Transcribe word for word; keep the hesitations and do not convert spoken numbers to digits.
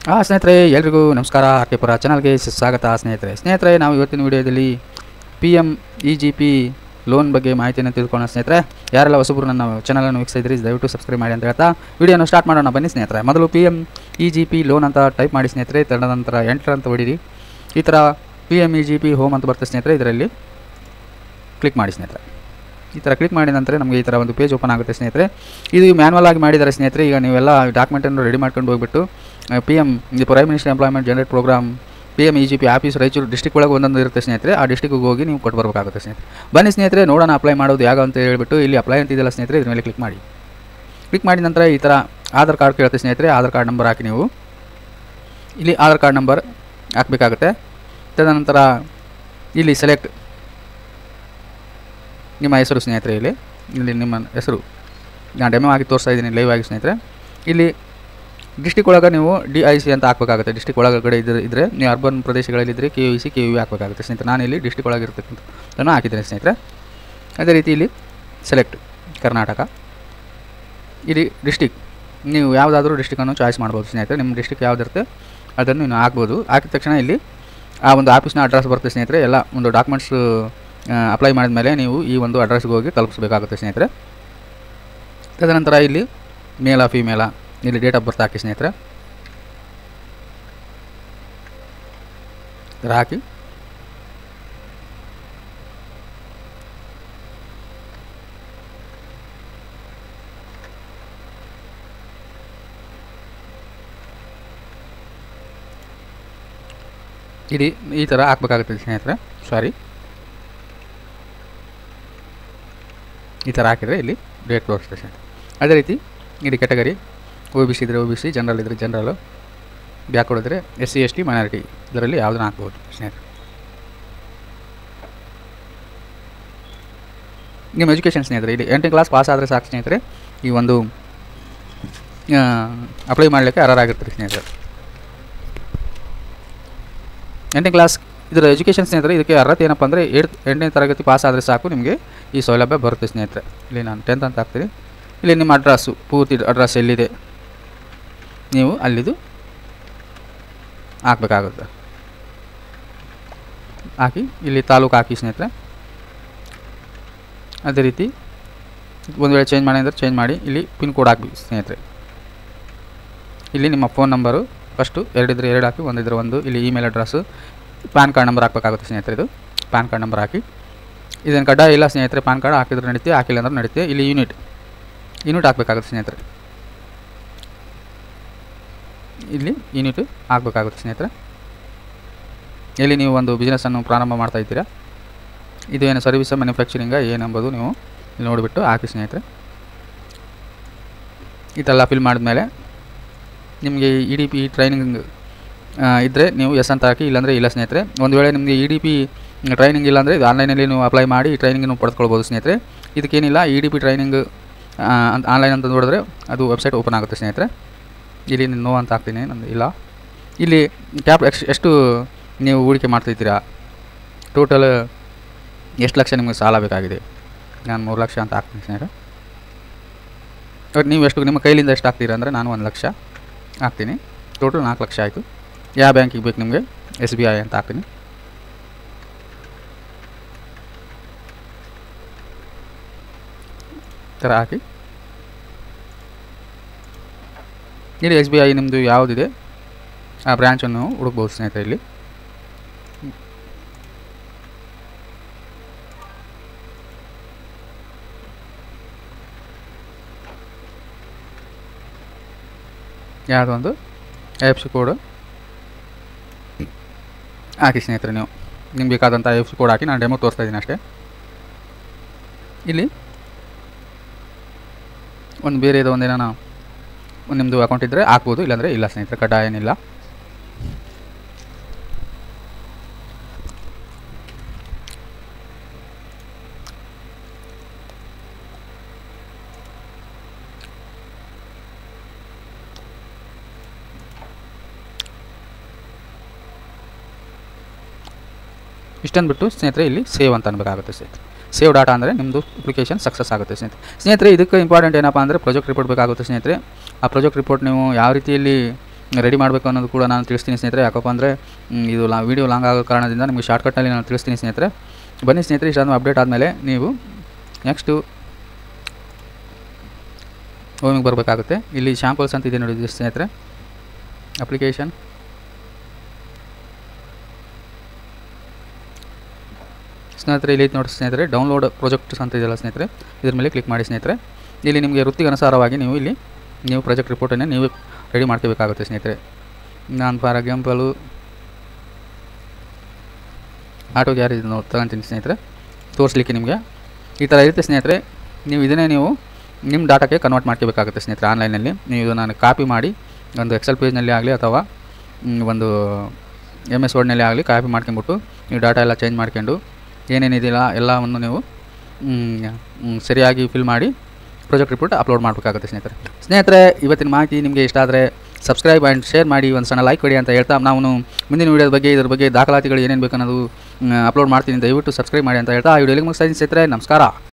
ಹಾಂ ಸ್ನೇಹಿತರೆ, ಎಲ್ರಿಗೂ ನಮಸ್ಕಾರ. ಆರ್ ಕೆ ಪುರ ಚಾನಲ್ಗೆ ಸ್ವಾಗತ. ಸ್ನೇಹಿತರೆ ಸ್ನೇಹಿತರೆ ನಾವು ಇವತ್ತಿನ ವಿಡಿಯೋದಲ್ಲಿ P M E G P loan ಬಗ್ಗೆ ಮಾಹಿತಿಯನ್ನು ತಿಳ್ಕೊಳ್ಳೋಣ. ಸ್ನೇಹಿತರೆ ಯಾರೆಲ್ಲ ಹೊಸಬರು ನನ್ನ ಚಾನಲನ್ನು ವೀಕ್ಷಿಸಿದ್ರಿ ದಯವಿಟ್ಟು ಸಬ್ಸ್ಕ್ರೈಬ್ ಮಾಡಿ ಅಂತ ಹೇಳ್ತಾ ವಿಡಿಯೋನ ಸ್ಟಾರ್ಟ್ ಮಾಡೋಣ. ಬನ್ನಿ ಸ್ನೇಹಿತರೆ, ಮೊದಲು P M E G P loan ಅಂತ ಟೈಪ್ ಮಾಡಿ ಸ್ನೇಹಿತರೆ. ತದನಂತರ ಎಂಟರ್ ಅಂತ ಹೊಡೀರಿ. ಈ ಥರ P M E G P home ಅಂತ ಬರ್ತದೆ ಸ್ನೇಹಿತರೆ. ಇದರಲ್ಲಿ ಕ್ಲಿಕ್ ಮಾಡಿ ಸ್ನೇಹಿತರೆ. ಈ ಥರ ಕ್ಲಿಕ್ ಮಾಡಿದ ನಂತರ ನಮಗೆ ಈ ಥರ ಒಂದು ಪೇಜ್ ಓಪನ್ ಆಗುತ್ತೆ ಸ್ನೇಹಿತರೆ. ಇದು ಮ್ಯಾನ್ಯಲ್ ಆಗಿ ಮಾಡಿದ್ದಾರೆ ಸ್ನೇಹಿತರೆ. ಈಗ ನೀವೆಲ್ಲ ಡಾಕ್ಯುಮೆಂಟನ್ನು ರೆಡಿ ಮಾಡ್ಕೊಂಡು ಹೋಗ್ಬಿಟ್ಟು P M the prime minister employment generate programme P M E G P office Raichur district ಒಳಗೆ ಒಂದೊಂದು ಇರುತ್ತೆ ಸ್ನೇಹಿತರೆ. ಆ ಡಿಸ್ಟಿಕ್ಗೆ ಹೋಗಿ ನೀವು ಕೊಟ್ಟು ಬರಬೇಕಾಗುತ್ತೆ ಸ್ನೇಹಿತರೆ. ಬನ್ನಿ ಸ್ನೇಹಿತರೆ, ನೋಡೋಣ ಅಪ್ಲೈ ಮಾಡೋದು ಯಾವ ಅಂತ ಹೇಳ್ಬಿಟ್ಟು ಇಲ್ಲಿ ಅಪ್ಲೈ ಅಂತಿದೆಯಲ್ಲ ಸ್ನೇಹಿತರೆ, ಇದ್ರ ಮೇಲೆ ಕ್ಲಿಕ್ ಮಾಡಿ. ಕ್ಲಿಕ್ ಮಾಡಿದ ನಂತರ ಈ ಥರ ಆಧಾರ್ ಕಾರ್ಡ್ ಕೇಳುತ್ತೆ ಸ್ನೇಹಿತರೆ. ಆಧಾರ್ ಕಾರ್ಡ್ ನಂಬರ್ ಹಾಕಿ ನೀವು ಇಲ್ಲಿ ಆಧಾರ್ ಕಾರ್ಡ್ ನಂಬರ್ ಹಾಕಬೇಕಾಗುತ್ತೆ. ತದನಂತರ ಇಲ್ಲಿ ಸೆಲೆಕ್ಟ್ ನಿಮ್ಮ ಹೆಸರು ಸ್ನೇಹಿತರೆ. ಇಲ್ಲಿ ಇಲ್ಲಿ ನಿಮ್ಮ ಹೆಸರು ನಾನು ಡೆಮೋ ಆಗಿ ತೋರಿಸ್ತಾ ಇದ್ದೀನಿ ಲೈವ್ ಆಗಿ ಸ್ನೇಹಿತರೆ. ಇಲ್ಲಿ ಡಿಸ್ಟಿಕ್ ಒಳಗೆ ನೀವು ಡಿ ಐ ಸಿ ಅಂತ ಹಾಕಬೇಕಾಗುತ್ತೆ. ಡಿಸ್ಟಿಕ್ ಒಳಗಡೆ ಇದ್ರೆ ಇದ್ದರೆ ನೀವು ಅರ್ಬನ್ ಪ್ರದೇಶಗಳಲ್ಲಿದ್ದರೆ K U C K U ಹಾಕಬೇಕಾಗುತ್ತೆ ಸ್ನೇಹಿತರೆ. ನಾನು ಇಲ್ಲಿ ಡಿಸ್ಟಿಕ್ ಒಳಗೆ ಇರ್ತಕ್ಕಂಥದ್ದನ್ನು ಹಾಕಿದ್ದೇನೆ ಸ್ನೇಹಿತರೆ. ಅದೇ ರೀತಿ ಇಲ್ಲಿ ಸೆಲೆಕ್ಟ್ ಕರ್ನಾಟಕ. ಇಲ್ಲಿ ಡಿಸ್ಟಿಕ್ ನೀವು ಯಾವುದಾದ್ರೂ ಡಿಸ್ಟಿಕನ್ನು ಚಾಯ್ಸ್ ಮಾಡ್ಬೋದು ಸ್ನೇಹಿತರೆ. ನಿಮ್ಮ ಡಿಸ್ಟಿಕ್ ಯಾವುದಿರುತ್ತೆ ಅದನ್ನು ನೀವು ಹಾಕ್ಬೋದು. ಹಾಕಿದ ತಕ್ಷಣ ಇಲ್ಲಿ ಆ ಒಂದು ಆಫೀಸ್ನ ಅಡ್ರೆಸ್ ಬರುತ್ತೆ ಸ್ನೇಹಿತರೆ. ಎಲ್ಲ ಒಂದು ಡಾಕ್ಯುಮೆಂಟ್ಸ್ ಅಪ್ಲೈ ಮಾಡಿದ ಮೇಲೆ ನೀವು ಈ ಒಂದು ಅಡ್ರೆಸ್ಗೆ ಹೋಗಿ ತಲುಪಿಸಬೇಕಾಗುತ್ತೆ ಸ್ನೇಹಿತರೆ. ತದನಂತರ ಇಲ್ಲಿ ಮೇಲ ಫಿಮೇಲ ಇಲ್ಲಿ ಡೇಟ್ ಆಫ್ ಬರ್ತ್ ಹಾಕಿ ಸ್ನೇಹಿತರೆ. ಇದರ ಹಾಕಿ ಇಲ್ಲಿ ಈ ಥರ ಹಾಕಬೇಕಾಗುತ್ತೆ ಸ್ನೇಹಿತರೆ. ಸಾರಿ ಈ ಥರ ಹಾಕಿದರೆ ಇಲ್ಲಿ ಡೇಟ್ ತೋರಿಸ್ತದೆ ಸ್ನೇಹಿತರೆ. ಅದೇ ರೀತಿ ಇಲ್ಲಿ ಕ್ಯಾಟಗರಿ ಒ ಬಿ ಸಿ ಇದ್ದರೆ ಒ ಬಿ ಸಿ, ಜನರಲ್ ಇದ್ದರೆ ಜನರಲು, ಬ್ಯಾಕ್ ಹೊಡಿದ್ರೆ S C S T minority ಇದರಲ್ಲಿ ಯಾವುದನ್ನು ಹಾಕ್ಬೋದು ಸ್ನೇಹಿತರೆ. ನಿಮ್ಮ ಎಜುಕೇಷನ್ ಸ್ನೇಹಿತರೆ ಇಲ್ಲಿ ಎಂಟನೇ ಕ್ಲಾಸ್ ಪಾಸ್ ಆದರೆ ಸಾಕು ಸ್ನೇಹಿತರೆ. ಈ ಒಂದು ಅಪ್ಲೈ ಮಾಡಲಿಕ್ಕೆ ಅರ್ಹರಾಗಿರ್ತೀರಿ ಸ್ನೇಹಿತರೆ. ಎಂಟನೇ ಕ್ಲಾಸ್ ಇದರ ಎಜುಕೇಷನ್ ಸ್ನೇಹಿತರೆ. ಇದಕ್ಕೆ ಅರ್ಹತೆ ಏನಪ್ಪ ಅಂದರೆ ಏಟ್ ಎಂಟನೇ ತರಗತಿ ಪಾಸ್ ಆದರೆ ಸಾಕು ನಿಮಗೆ ಈ ಸೌಲಭ್ಯ ಬರುತ್ತೆ ಸ್ನೇಹಿತರೆ. ಇಲ್ಲಿ ನಾನು ಟೆಂತ್ ಅಂತ ಹಾಕ್ತೀನಿ. ಇಲ್ಲಿ ನಿಮ್ಮ ಅಡ್ರೆಸ್ಸು ಪೂರ್ತಿ ಅಡ್ರೆಸ್ ಎಲ್ಲಿದೆ ನೀವು ಅಲ್ಲಿದು ಹಾಕಬೇಕಾಗುತ್ತೆ. ಹಾಕಿ ಇಲ್ಲಿ ತಾಲೂಕು ಹಾಕಿ ಸ್ನೇಹಿತರೆ. ಅದೇ ರೀತಿ ಒಂದು ವೇಳೆ ಚೇಂಜ್ ಮಾಡಿ ಅಂದರೆ ಚೇಂಜ್ ಮಾಡಿ. ಇಲ್ಲಿ ಪಿನ್ ಕೋಡ್ ಹಾಕಿ ಸ್ನೇಹಿತರೆ. ಇಲ್ಲಿ ನಿಮ್ಮ ಫೋನ್ ನಂಬರು ಫಸ್ಟು ಎರಡಿದ್ರೆ ಎರಡು ಹಾಕಿ, ಒಂದಿದ್ರೆ ಒಂದು. ಇಲ್ಲಿ email address, PAN card number ಹಾಕಬೇಕಾಗುತ್ತೆ ಸ್ನೇಹಿತರೆ. ಇದು ಪ್ಯಾನ್ ಕಾರ್ಡ್ ನಂಬರ್ ಹಾಕಿ. ಇದನ್ನು ಕಡ್ಡಾಯ ಇಲ್ಲ ಸ್ನೇಹಿತರೆ. ಪ್ಯಾನ್ ಕಾರ್ಡ್ ಹಾಕಿದ್ರೆ ನಡೀತೆ, ಹಾಕಿಲ್ಲ ಅಂದ್ರೆ ನಡೀತೆ. ಇಲ್ಲಿ ಯೂನಿಟ್ ಯೂನಿಟ್ ಹಾಕಬೇಕಾಗುತ್ತೆ ಸ್ನೇಹಿತರೆ. ಇಲ್ಲಿ ಯೂನಿಟ್ ಹಾಕಬೇಕಾಗುತ್ತೆ ಸ್ನೇಹಿತರೆ. ಇಲ್ಲಿ ನೀವು ಒಂದು ಬಿಸ್ನೆಸ್ಸನ್ನು ಪ್ರಾರಂಭ ಮಾಡ್ತಾ ಇದ್ದೀರಾ, ಇದು ಏನು ಸರ್ವಿಸ್ ಮ್ಯಾನುಫ್ಯಾಕ್ಚರಿಂಗ ಏನೆಂಬುದು ನೀವು ಇಲ್ಲಿ ನೋಡಿಬಿಟ್ಟು ಹಾಕಿ ಸ್ನೇಹಿತರೆ. ಇದೆಲ್ಲ ಫಿಲ್ ಮಾಡಿದ್ಮೇಲೆ ನಿಮಗೆ ಇ ಡಿ ಪಿ ಟ್ರೈನಿಂಗ್ ಇದ್ದರೆ ನೀವು ಎಸ್ ಅಂತ ಹಾಕಿ, ಇಲ್ಲಾಂದರೆ ಇಲ್ಲ ಸ್ನೇಹಿತರೆ. ಒಂದು ವೇಳೆ ನಿಮಗೆ ಇ ಡಿ ಪಿ ಟ್ರೈನಿಂಗ್ ಇಲ್ಲಾಂದರೆ ಇದು ಆನ್ಲೈನಲ್ಲಿ ನೀವು ಅಪ್ಲೈ ಮಾಡಿ ಈ ಟ್ರೈನಿಂಗನ್ನು ಪಡೆದುಕೊಳ್ಬೋದು ಸ್ನೇಹಿತರೆ. ಇದಕ್ಕೇನಿಲ್ಲ, ಇ ಡಿ ಪಿ ಟ್ರೈನಿಂಗ್ ಅಂತ ಆನ್ಲೈನ್ ಅಂತ ನೋಡಿದ್ರೆ ಅದು ವೆಬ್ಸೈಟ್ ಓಪನ್ ಆಗುತ್ತೆ ಸ್ನೇಹಿತರೆ. ಇಲ್ಲಿ ನೋ ಅಂತ ಹಾಕ್ತೀನಿ, ನಂದು ಇಲ್ಲ. ಇಲ್ಲಿ ಕ್ಯಾಪ್ ಎಕ್ಸ್ ಎಷ್ಟು ನೀವು ಹೂಡಿಕೆ ಮಾಡ್ತಿದ್ದೀರಾ, ಟೋಟಲ್ ಎಷ್ಟು ಲಕ್ಷ ನಿಮಗೆ ಸಾಲ ಬೇಕಾಗಿದೆ. ನಾನು ಮೂರು ಲಕ್ಷ ಅಂತ ಹಾಕ್ತೀನಿ ಸ್ನೇಹಿತರೆ. ಬಟ್ ನೀವು ಎಷ್ಟು ನಿಮ್ಮ ಕೈಲಿಂದ ಎಷ್ಟು ಹಾಕ್ತೀರಾ ಅಂದರೆ ನಾನು ಒಂದು ಲಕ್ಷ ಹಾಕ್ತೀನಿ. ಟೋಟಲ್ ನಾಲ್ಕು ಲಕ್ಷ ಆಯಿತು. ಯಾವ ಬ್ಯಾಂಕಿಗೆ ಬೇಕು ನಿಮಗೆ, ಎಸ್ ಬಿ ಐ ಅಂತ ಹಾಕ್ತೀನಿ. ಥರ ಹಾಕಿ ಇಲ್ಲಿ ಎಸ್ ಬಿ ಐ ನಿಮ್ಮದು ಯಾವುದಿದೆ ಆ ಬ್ರ್ಯಾಂಚನ್ನು ಹುಡುಕ್ಬೋದು ಸ್ನೇಹಿತರೆ. ಇಲ್ಲಿ ಯಾವುದೋ ಒಂದು ಐ ಎಫ್ ಸಿ ಕೋಡು ಹಾಕಿ ಸ್ನೇಹಿತರೆ. ನೀವು ನಿಮ್ಗೆ ಬೇಕಾದಂಥ ಐ ಎಫ್ ಸಿ ಕೋಡ್ ಹಾಕಿ, ನಾನು ಡೆಮೋ ತೋರಿಸ್ತಾ ಇದ್ದೀನಿ ಅಷ್ಟೇ. ಇಲ್ಲಿ ಒಂದು ಬೇರೆ ಇದು ಒಂದೇನೋ ಒಂದು ನಿಮ್ಮದು ಅಕೌಂಟ್ ಇದ್ದರೆ ಹಾಕ್ಬೋದು, ಇಲ್ಲಾಂದರೆ ಇಲ್ಲ ಸ್ನೇಹಿತರೆ, ಕಡ್ಡಾಯ ಏನಿಲ್ಲ. ಇಷ್ಟನ್ನು ಬಿಟ್ಟು ಸ್ನೇಹಿತರೆ ಇಲ್ಲಿ ಸೇವ್ ಅಂತ ಅನ್ಬೇಕಾಗುತ್ತೆ ಸ್ನೇಹಿತರೆ. ಸೇವ್ ಡಾಟಾ ಅಂದರೆ ನಿಮ್ಮದು ಅಪ್ಲಿಕೇಶನ್ ಸಕ್ಸಸ್ ಆಗುತ್ತೆ ಸ್ನೇಹಿತರೆ. ಸ್ನೇಹಿತರೆ ಇದಕ್ಕೆ ಇಂಪಾರ್ಟೆಂಟ್ ಏನಪ್ಪ ಅಂದರೆ ಪ್ರಾಜೆಕ್ಟ್ ರಿಪೋರ್ಟ್ ಬೇಕಾಗುತ್ತೆ ಸ್ನೇಹಿತರೆ. ಆ ಪ್ರಾಜೆಕ್ಟ್ ರಿಪೋರ್ಟ್ ನೀವು ಯಾವ ರೀತಿಯಲ್ಲಿ ರೆಡಿ ಮಾಡಬೇಕು ಅನ್ನೋದು ಕೂಡ ನಾನು ತಿಳಿಸ್ತೀನಿ ಸ್ನೇಹಿತರೆ. ಯಾಕಪ್ಪ ಅಂದರೆ ಇದು ಲಾ ವೀಡಿಯೋ ಲಾಂಗ್ ಆಗೋ ಕಾರಣದಿಂದ ನಿಮಗೆ ಶಾರ್ಟ್ಕಟ್ಟಲ್ಲಿ ನಾನು ತಿಳಿಸ್ತೀನಿ ಸ್ನೇಹಿತರೆ. ಬನ್ನಿ ಸ್ನೇಹಿತರೆ, ಇಷ್ಟೊಂದು ಅಪ್ಡೇಟ್ ಆದಮೇಲೆ ನೀವು ನೆಕ್ಸ್ಟು ಹೋಮಿಗೆ ಬರಬೇಕಾಗುತ್ತೆ. ಇಲ್ಲಿ ಶಾಂಪಲ್ಸ್ ಅಂತ ಇದೆ ನೋಡಿ ಸ್ನೇಹಿತರೆ, ಅಪ್ಲಿಕೇಶನ್ ಸ್ನೇಹಿತರೆ. ಇಲ್ಲಿ ನೋಡಿ ಸ್ನೇಹಿತರೆ, ಡೌನ್ಲೋಡ್ ಪ್ರಾಜೆಕ್ಟ್ಸ್ ಅಂತ ಇದೆಯಲ್ಲ ಸ್ನೇಹಿತರೆ, ಇದ್ರ ಮೇಲೆ ಕ್ಲಿಕ್ ಮಾಡಿ ಸ್ನೇಹಿತರೆ. ಇಲ್ಲಿ ನಿಮಗೆ ವೃತ್ತಿಗೆ ಅನುಸಾರವಾಗಿ ನೀವು ಇಲ್ಲಿ ನೀವು ಪ್ರಾಜೆಕ್ಟ್ ರಿಪೋರ್ಟನ್ನು ನೀವು ರೆಡಿ ಮಾಡ್ಕೋಬೇಕಾಗುತ್ತೆ ಸ್ನೇಹಿತರೆ. ನಾನು ಫಾರ್ ಎಕ್ಸಾಂಪಲು ಆಟೋ ಗ್ಯಾರೇಜ್ ನೋಡಿ ತಗೊಂತೀನಿ ಸ್ನೇಹಿತರೆ, ತೋರಿಸ್ಲಿಕ್ಕೆ ನಿಮಗೆ ಈ ಥರ ಇರುತ್ತೆ ಸ್ನೇಹಿತರೆ. ನೀವು ಇದನ್ನೇ ನೀವು ನಿಮ್ಮ ಡಾಟಾಕ್ಕೆ ಕನ್ವರ್ಟ್ ಮಾಡ್ಕೋಬೇಕಾಗುತ್ತೆ ಸ್ನೇಹಿತರೆ. ಆನ್ಲೈನಲ್ಲಿ ನೀವು ಇದನ್ನು ಕಾಪಿ ಮಾಡಿ ಒಂದು ಎಕ್ಸೆಲ್ ಪೇಜ್ನಲ್ಲಿ ಆಗಲಿ ಅಥವಾ ಒಂದು ಎಮ್ ಎಸ್ ವರ್ಡ್ನಲ್ಲಿ ಆಗಲಿ ಕಾಪಿ ಮಾಡ್ಕೊಂಬಿಟ್ಟು ನೀವು ಡಾಟಾ ಎಲ್ಲ ಚೇಂಜ್ ಮಾಡ್ಕೊಂಡು ಏನೇನಿದೆಯಲ್ಲ ಎಲ್ಲವನ್ನು ನೀವು ಸರಿಯಾಗಿ ಫಿಲ್ ಮಾಡಿ ಪ್ರಾಜೆಕ್ಟ್ ರಿಪೋರ್ಟ್ ಅಪ್ಲೋಡ್ ಮಾಡಬೇಕಾಗುತ್ತೆ ಸ್ನೇಹಿತರೆ. ಸ್ನೇಹಿತರೆ, ಇವತ್ತಿನ ಮಾಹಿತಿ ನಿಮಗೆ ಇಷ್ಟ ಆದರೆ ಸಬ್ಸ್ಕ್ರೈಬ್ ಆ್ಯಂಡ್ ಶೇರ್ ಮಾಡಿ, ಒಂದು ಸಣ್ಣ ಲೈಕ್ ಕೊಡಿ ಅಂತ ಹೇಳ್ತಾ ನಾವು ಮುಂದಿನ ವೀಡಿಯೋದ ಬಗ್ಗೆ ಇದ್ರ ಬಗ್ಗೆ ದಾಖಲಾತಿಗಳು ಏನೇನು ಬೇಕು ಅನ್ನೋದು ಅಪ್ಲೋಡ್ ಮಾಡ್ತೀನಿ. ದಯವಿಟ್ಟು ಸಬ್ಸ್ಕ್ರೈಬ್ ಮಾಡಿ ಅಂತ ಹೇಳ್ತಾ ಆ ವಿಡಿಯೋಲಿಗೆ ಮುಗಿಸ್ತಾ ಇದ್ದೀನಿ ಸ್ನೇಹಿತರೆ. ನಮಸ್ಕಾರ.